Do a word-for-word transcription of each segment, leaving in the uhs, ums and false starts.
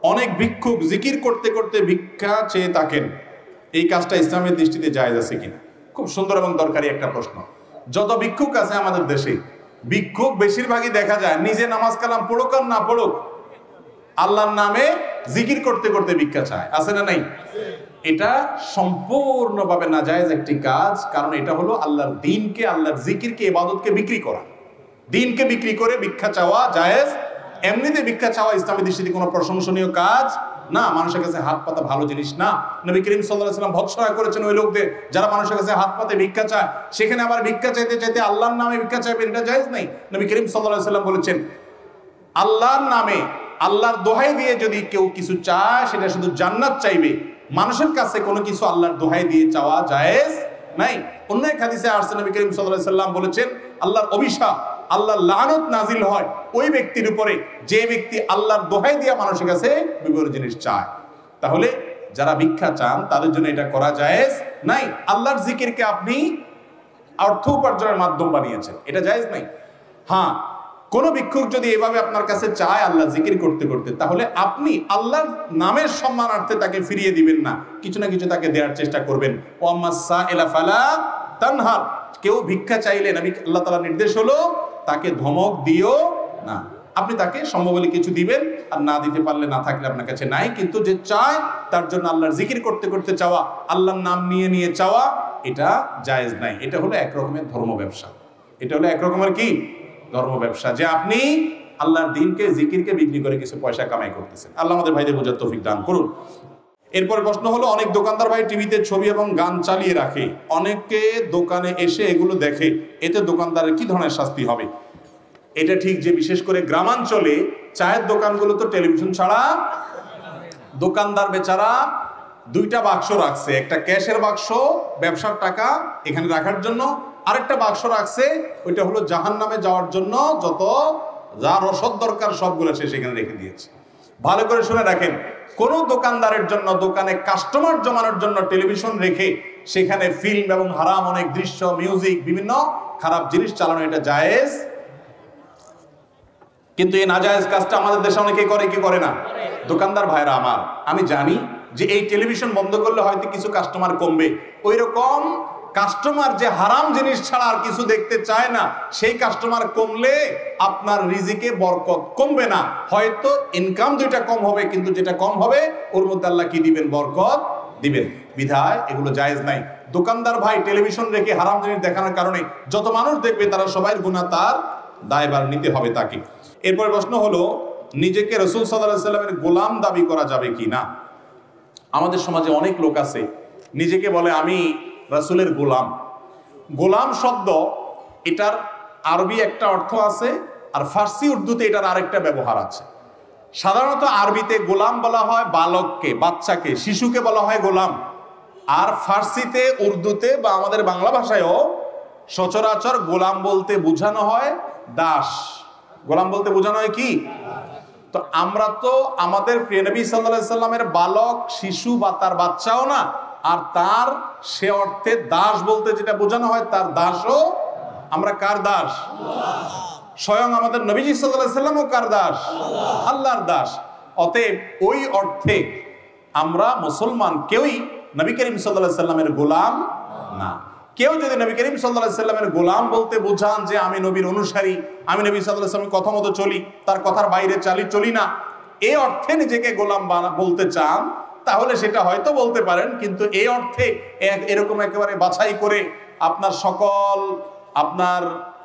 অনেক ভিক্ষুক জিকির করতে করতে ভিক্ষা চেয়ে থাকেন, এই কাজটা ইসলামের দৃষ্টিতে জায়েজ আছে কিনা? খুব সুন্দর এবং দরকারি একটা প্রশ্ন। যত ভিক্ষুক আছে আমাদের দেশে, ভিক্ষুক বেশিরভাগই দেখা যায় নিজে নামাজ কালাম পড়ুক আর না পড়ুক, আল্লাহর নামে জিকির করতে করতে ভিক্ষা চায়। আছে না নাই? এটা সম্পূর্ণভাবে নাজায়েজ একটি কাজ। কারণ এটা হলো আল্লাহর দ্বীনকে, আল্লাহর জিকিরকে, ইবাদতকে বিক্রি করা। দ্বীনকে বিক্রি করে ভিক্ষা চাওয়া জায়েজ। এমনিতে ভিক্ষা চাওয়া ইসলামের দৃষ্টিতে কোনো প্রশংসনীয় কাজ না, মানুষের কাছে হাত পাতা ভালো জিনিস না। নবী করিম সাল্লাল্লাহু আলাইহি ওয়াসাল্লাম ভৎসনা করেছেন ওই লোকদের যারা মানুষের কাছে হাত পাতে ভিক্ষা চায়, সেখানে আবার ভিক্ষা চাইতে চাইতে আল্লাহর নামে ভিক্ষা চাইবেন, এটা জায়েজ নাই। নবী করিম সাল্লাল্লাহু আলাইহি ওয়াসাল্লাম বলেছেন, আল্লাহর নামে, আল্লাহর দোহাই দিয়ে যদি কেউ কিছু চায় সেটা শুধু জান্নাত চাইবে, মানুষের কাছে কোনো কিছু আল্লাহর দোহাই দিয়ে চাওয়া জায়েজ নাই। অন্য এক হাদিসে আসছে নবী করিম সাল্লাল্লাহু আলাইহি ওয়াসাল্লাম বলেছেন, আল্লাহর অভিশাপ, আল্লাহর লানত নাজিল হয় ওই ব্যক্তির উপরে যে ব্যক্তি আল্লাহর দোহাই দিয়ে মানুষের কাছে বিভিন্ন জিনিস চায়। তাহলে যারা ভিক্ষা চান তাদের জন্য এটা করা জায়েজ নাই। আল্লাহর জিকিরকে আপনি অর্থ উপার্জনের মাধ্যম বানিয়েছেন, এটা জায়েজ নাই। হ্যাঁ, কোন ভিক্ষুক যদি এভাবে আপনার কাছে চায় আল্লাহ জিকির করতে করতে, তাহলে আপনি আল্লাহর নামের সম্মানার্থে তাকে ফিরিয়ে দিবেন না, কিছু না কিছু তাকে দেওয়ার চেষ্টা করবেন। ও আম্মা সাইলা ফালা তানহার, কেউ ভিক্ষা চাইলে নবী আল্লাহ তাআলার নির্দেশ হলো তাকে ধমক দিও না। আপনি তাকে সম্ভব হলে কিছু দিবেন, আর না দিতে পারলে না থাকলে আপনার কাছে নাই। কিন্তু যে চায় তার জন্য আল্লাহর জিকির করতে করতে চাওয়া, আল্লাহর নাম নিয়ে নিয়ে চাওয়া, এটা জায়েজ নাই। এটা হলো এক রকমের ধর্ম ব্যবসা। এটা হলো এক রকমের কি ধর্ম ব্যবসা, যে আপনি আল্লাহর দ্বীনকে, জিকিরকে বিক্রি করে কিছু পয়সা কামাই করতেছেন। আল্লাহ আমাদের ভাইদের বোঝার তৌফিক দান করুন। এরপরে প্রশ্ন হলো, অনেক দোকানদার ভাই টিভিতে ছবি এবং গান চালিয়ে রাখে, অনেকে দোকানে এসে এগুলো দেখে, এতে দোকানদারের কি ধরনের শাস্তি হবে? এটা ঠিক যে বিশেষ করে গ্রামাঞ্চলে চায়ের দোকানগুলো তো টেলিভিশন ছাড়া, দোকানদার বেচারা দুইটা বাক্স রাখছে, একটা ক্যাশের বাক্স ব্যবসার টাকা এখানে রাখার জন্য, আরেকটা বাক্স রাখছে ওইটা হলো জাহান্নামে যাওয়ার জন্য, যত যা রসদ দরকার সবগুলো সে সেখানে রেখে দিয়েছে। ভালো করে শুনে রাখেন, কোন দোকানদারের জন্য দোকানে কাস্টমার জমানোর জন্য টেলিভিশন রেখে সেখানে ফিল্ম এবং হারাম অনেক দৃশ্য, মিউজিক, বিভিন্ন খারাপ জিনিস চালানো এটা জায়েজ। কিন্তু এই নাজায়েজ কাজটা আমাদের দেশে অনেকে করে, কি করে না? দোকানদার ভাইরা আমার, আমি জানি যে এই টেলিভিশন বন্ধ করলে হয়তো কিছু কাস্টমার কমবে, ওই রকম কাস্টমার যে হারাম জিনিস ছাড়া আর কিছু দেখতে চায় না, সেই কাস্টমার কমলে আপনার রিজিকে বরকত কমবে না, হয়তো ইনকাম দুইটা কম হবে, কিন্তু যেটা কম হবে ওর মধ্যে আল্লাহ কি দিবেন? বরকত দিবেন। বিধায় এগুলো জায়েজ নাই। দোকানদার ভাই টেলিভিশন রেখে হারাম জিনিস দেখানোর কারণে যত মানুষ দেখবে তারা সবাই গুনাহ, তার দায়ভার নিতে হবে তাকে। এরপর প্রশ্ন হলো, নিজেকে রাসূল সাল্লাল্লাহু আলাইহি ওয়াসাল্লামের গোলাম দাবি করা যাবে কি না? আমাদের সমাজে অনেক লোক আছে নিজেকে বলে আমি রাসূলের গোলাম। গোলাম শব্দ এটার আরবি একটা অর্থ আছে, আর ফার্সি উর্দুতে এটার আরেকটা ব্যবহার আছে। সাধারণত আরবিতে গোলাম বলা হয় বালককে, বাচ্চাকে, শিশুকে বলা হয় গোলাম। আর ফার্সিতে, উর্দুতে বা আমাদের বাংলা ভাষায়ও সচরাচর গোলাম বলতে বোঝানো হয় দাস। গোলাম বলতে বোঝানো হয় কি? তো আমরা তো আমাদের প্রিয় নবী সাল্লাল্লাহু আলাইহি সাল্লামের বালক, শিশু বা তার বাচ্চাও না, আর তার সে অর্থে দাস বলতে যেটা বোঝানো হয় তার দাসও। আমরা কার দাস? স্বয়ং আমাদের নবীজি সাল্লাল্লাহু আলাইহি সাল্লামও কার দাস? আল্লাহর দাস। অতএব ওই অর্থে আমরা মুসলমান কেউই নবী করিম সাল্লাল্লাহু আলাইহি সাল্লামের গোলাম না। কেউ যদি নবী করিম সাল্লাল্লাহু আলাইহি সাল্লামের গোলাম বলতে বোঝান যে আমি নবীর অনুসারী, আমি নবী সাল্লাল্লাহু আলাইহি সাল্লামের কথা মতো চলি, তার কথার বাইরে চালি চলি না, এই অর্থে নিজেকে গোলাম বলতে চান, তাহলে সেটা হয়তো বলতে পারেন। কিন্তু এই অর্থে এরকম একেবারে বাছাই করে আপনার সকল আপনার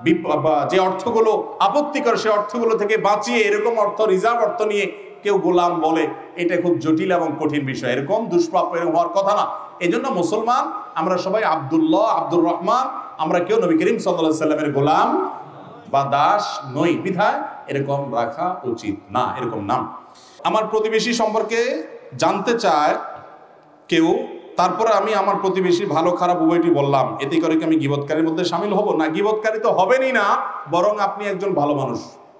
যে অর্থগুলো আপত্তিকর সে অর্থগুলো থেকে বাঁচিয়ে এরকম অর্থ, রিজার্ভ অর্থ নিয়ে কেউ গোলাম বলে, এটা খুব জটিল এবং কঠিন বিষয়। এরকম দুষ্প্রাপ্য এরকম হওয়ার কথা না। এই জন্য মুসলমান আমরা সবাই আব্দুল্লাহ, আব্দুর রহমান, আমরা কেউ নবী করিম সাল্লাল্লাহু আলাইহি সাল্লামের গোলাম বা দাস নই। বিধায় এরকম রাখা উচিত না, এরকম নাম। আমার প্রতিবেশী সম্পর্কে জানতে চায় কেউ, তারপরে আমি আমার প্রতিবেশী ভালো খারাপ উভয়টি বললাম, এতে করে কি আমি গীবতকারীর মধ্যে শামিল হব? না, গীবতকারী তো হবেনই না, বরং আপনি একজন ভালো মানুষ।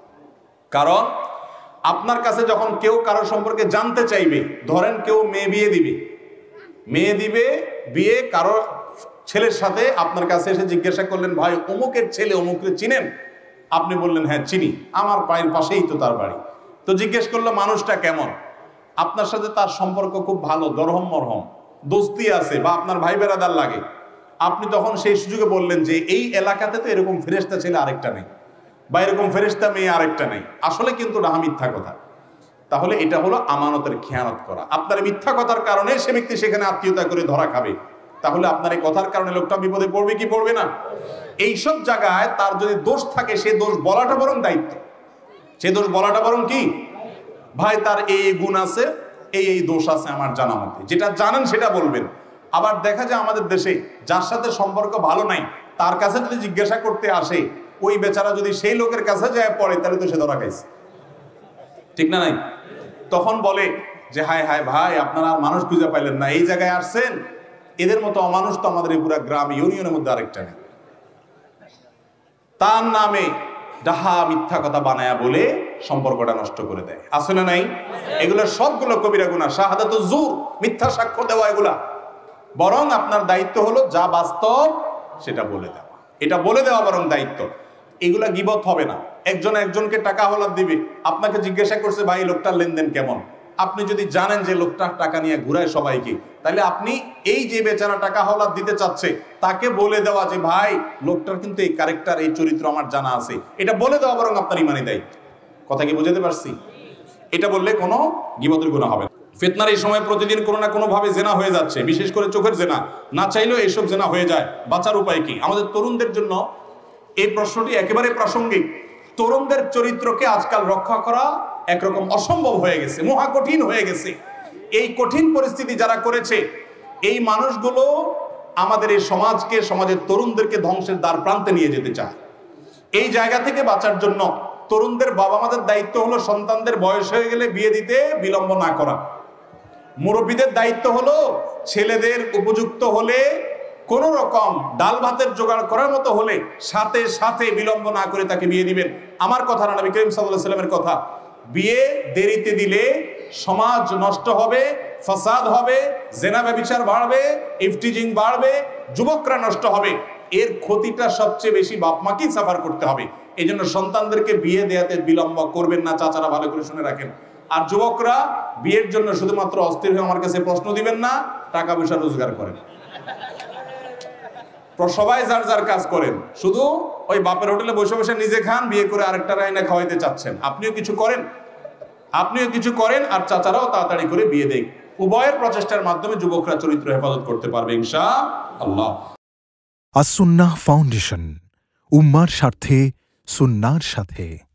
কারণ আপনার কাছে যখন কেউ কারো সম্পর্কে জানতে চাইবে, ধরেন কেউ মেয়ে বিয়ে দিবে, মেয়ে দিবে বিয়ে কারো ছেলের সাথে, আপনার কাছে এসে জিজ্ঞাসা করলেন, ভাই অমুকের ছেলে অমুককে চিনেন? আপনি বললেন হ্যাঁ চিনি, আমার বাড়ির পাশেই তো তার বাড়ি। তো জিজ্ঞেস করলো মানুষটা কেমন? আপনার সাথে তার সম্পর্ক খুব ভালো, দরহম মরহম, দোস্তি আছে, বা আপনার ভাই বেড়াদার লাগে, আপনি তখন সেই সুযোগে বললেন যে এই এলাকাতে তো এরকম ফেরেশতা ছেলে আরেকটা নেই, বা এরকম ফেরেশতা মেয়ে আরেকটা নেই, আসলে কিন্তু না মিথ্যা কথা। তাহলে এটা হলো আমানতের খেয়ানত করা। আপনার মিথ্যা কথার কারণে সে ব্যক্তি সেখানে আত্মীয়তা করে ধরা খাবে, তাহলে আপনার এই কথার কারণে লোকটা বিপদে পড়বে কি পড়বে না? এইসব জায়গায় তার যদি দোষ থাকে, সে দোষ বলাটা বরং দায়িত্ব, সে দোষ বলাটা বরং কি, ভাই তার এই গুণ আছে, এই এই দোষ আছে আমার জানা মতে, যেটা জানেন সেটা বলবেন। আবার দেখা যায় আমাদের দেশে যার সাথে সম্পর্ক ভালো নাই, তার কাছে যদি জিজ্ঞাসা করতে আসে, ওই বেচারা যদি সেই লোকের কাছে যায় পড়ে, তাহলে তো সে ধরা খাইছে, ঠিক না নাই? তখন বলে যে হায় হায় ভাই, আপনারা আর মানুষ খুঁজে পাইলেন না, এই জায়গায় আসছেন, এদের মতো অমানুষ তো আমাদের এই পুরা গ্রাম ইউনিয়নের মধ্যে আরেকটা নেই। তার নামে ডাহা মিথ্যা কথা বানায়া বলে সম্পর্কটা নষ্ট করে দেয়, আসলে নাই? এগুলো সবগুলো কবিরা গুনাহ, শাহাদাতুজ জুর, মিথ্যা সাক্ষ্য দেওয়া, এগুলা। বরং আপনার দায়িত্ব হলো যা বাস্তব সেটা বলে দেওয়া, এটা বলে দেওয়া বরং দায়িত্ব। এগুলা গীবত হবে না। একজন একজনকে টাকা হলাদ দিবে, আপনাকে জিজ্ঞাসা করছে ভাই লোকটার লেনদেন কেমন, আপনি যদি জানেন যে লোকটার টাকা নিয়ে ঘুরায় সবাইকে, তাহলে আপনি এই যে বেচারা টাকা হলাদ দিতে চাচ্ছে তাকে বলে দেওয়া যে ভাই লোকটার কিন্তু এই ক্যারেক্টার, এই চরিত্র আমার জানা আছে, এটা বলে দেওয়া বরং আপনার ইমানি দায়িত্ব। কথা কি বুঝাতে পারছি? এটা বললে কোনো গীবতের গুনাহ হবে না। ফিতনার এই সময় প্রতিদিন কোনো না কোনো ভাবে জেনা হয়ে যাচ্ছে, বিশেষ করে চোখের জেনা, না চাইলেও এইসব জেনা হয়ে যায়। বাঁচার উপায় কি? আমাদের তরুণদের জন্য এই প্রশ্নটি একেবারে প্রাসঙ্গিক। তরুণদের চরিত্রকে আজকাল রক্ষা করা একরকম অসম্ভব হয়ে গেছে, মহা কঠিন হয়ে গেছে। এই কঠিন পরিস্থিতি যারা করেছে, এই মানুষগুলো আমাদের এই সমাজকে, সমাজের তরুণদেরকে ধ্বংসের দ্বার প্রান্তে নিয়ে যেতে চায়। এই জায়গা থেকে বাঁচার জন্য তরুণদের বাবা মাদের দায়িত্ব হলো সন্তানদের বয়স হয়ে গেলে বিয়ে দিতে বিলম্ব না করা। মুরব্বীদের দায়িত্ব হলো ছেলেদের উপযুক্ত হলে, কোন রকম ডাল ভাতের জোগাড় করার মতো হলে সাথে সাথে বিলম্ব না করে তাকে বিয়ে দিবেন। আমার কথা না, নবী করিম সাল্লাল্লাহু আলাইহি ওয়াসাল্লামের কথা। বিয়ে দেরিতে দিলে সমাজ নষ্ট হবে, ফাসাদ হবে, জেনা ব্যভিচার বাড়বে, ইফটিজিং বাড়বে, যুবকরা নষ্ট হবে। এর ক্ষতিটা সবচেয়ে বেশি বাপ মাকেই সাফার করতে হবে। এই জন্য সন্তানদেরকে বিয়ে দেয়াতে বিলম্ব করবেন না, চাচারা ভালো করে শুনে রাখেন। আর যুবকরা বিয়ের জন্য শুধুমাত্র অস্থির হয়ে আমার কাছে প্রশ্ন দিবেন না, টাকা পয়সা রোজগার করেন। সবাই যার যার কাজ করেন, শুধু ওই বাপের হোটেলে বসে বসে নিজে খান, বিয়ে করে আরেকটা রাইনা খাওয়াইতে চাচ্ছেন। আপনিও কিছু করেন, আপনিও কিছু করেন, আর চাচারাও তাড়াতাড়ি করে বিয়ে দেন। উভয়ের প্রচেষ্টার মাধ্যমে যুবকরা চরিত্র হেফাজত করতে পারবে ইনশাআল্লাহ। আস সুন্নাহ ফাউন্ডেশন, উম্মার স্বার্থে সুন্নাহর সাথে।